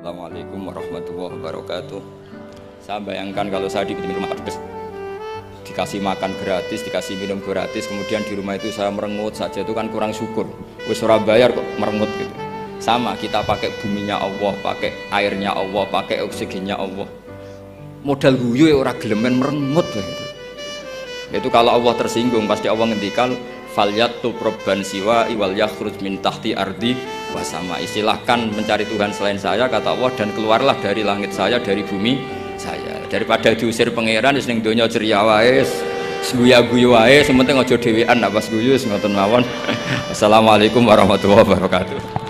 Assalamualaikum warahmatullahi wabarakatuh. Saya bayangkan kalau saya di rumah Pak Dubes, dikasih makan gratis, dikasih minum gratis, kemudian di rumah itu saya merengut saja, itu kan kurang syukur. Wis ora bayar kok merengut gitu. Sama, kita pakai buminya Allah, pakai airnya Allah, pakai oksigennya Allah. Modal guyu ya orang gelemen merengut gitu. Itu kalau Allah tersinggung pasti Allah ngendikan falyatub robban siwa iwal yakhruj min tahti ardi wasama. Istilahkan mencari Tuhan selain saya, kata Allah, dan keluarlah dari langit saya, dari bumi saya. Daripada diusir pangeran wis ning donya ceria wae, guyu-guyu wae, sementing aja dhewean apa guyu ngoten mawon. Assalamualaikum warahmatullahi wabarakatuh.